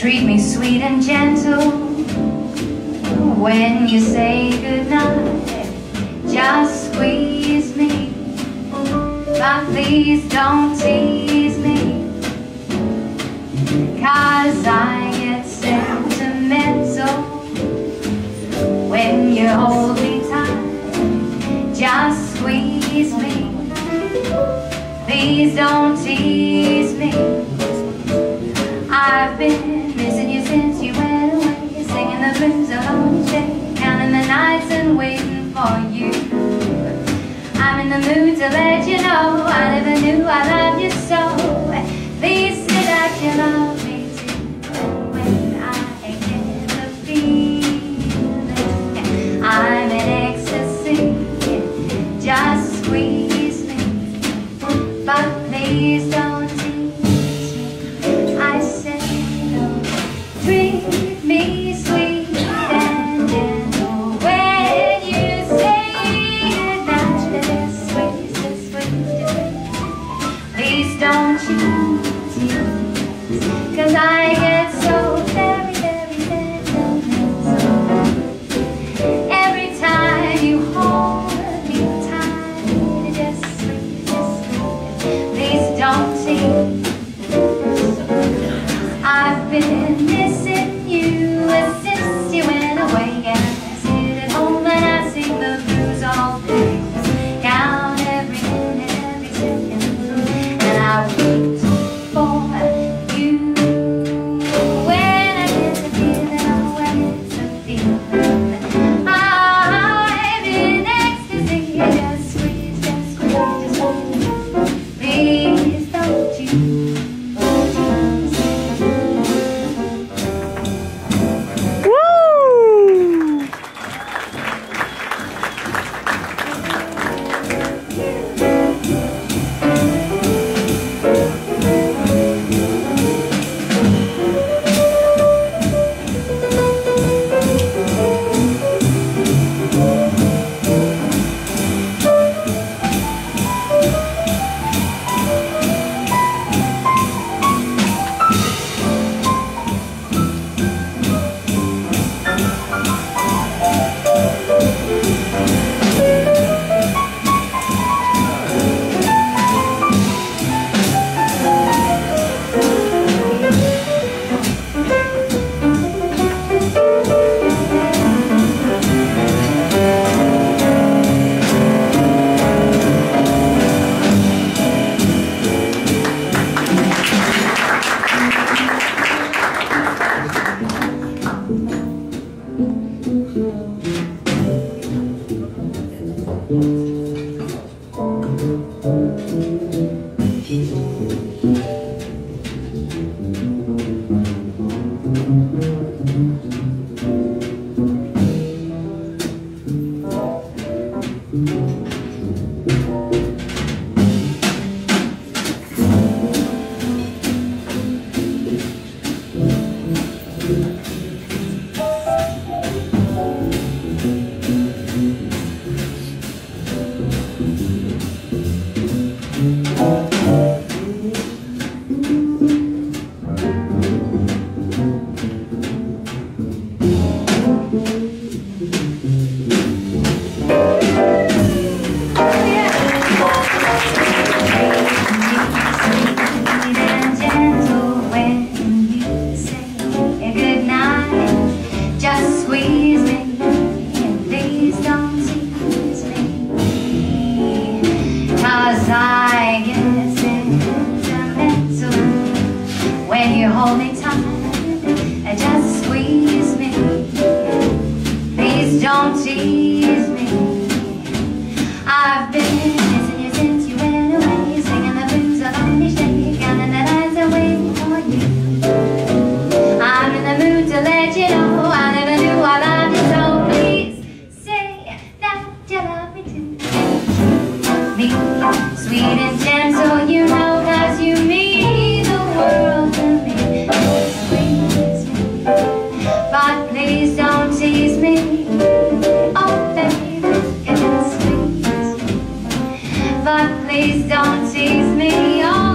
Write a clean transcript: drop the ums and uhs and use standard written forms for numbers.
treat me sweet and gentle when you say goodnight. Just squeeze me, but please don't tease me, 'cause I get sentimental when you hold me tight. Just squeeze me, please don't tease me. I've been missing you since you went away, singing the blues alone each day, counting the nights and waiting for you. I'm in the mood to let you know I never knew I loved you so. Please say that you love me too when I get the feeling I'm in ecstasy. Just squeeze me, but please don't tease me. I said don't treat me sweet and gentle when you say goodnight. Just squeeze, just squeeze, just squeeze. Please don't you tease, 'cause I get so very, very sentimental every time you hold me tight. Just squeeze, just squeeze. Please don't tease. I've been missing you since you went away, and I sit at home and I sing the blues all day. Count every minute, every second, and I wait for you. When I get the feeling, oh, I get the feeling I'm in ecstasy. Just squeeze, just squeeze, just squeeze. Please don't you tease me. Hold me tight and just squeeze me. Please don't tease me. I've been missing you since you went away, singing the blues alone each day, counting the nights and waiting for you. I'm in the mood to let you know I never knew I loved you so. Please say that you love me too. Me, sweet and gentle, you know, 'cause you mean the world to me. But please don't tease me. Oh baby, just squeeze me. But please don't tease me. Oh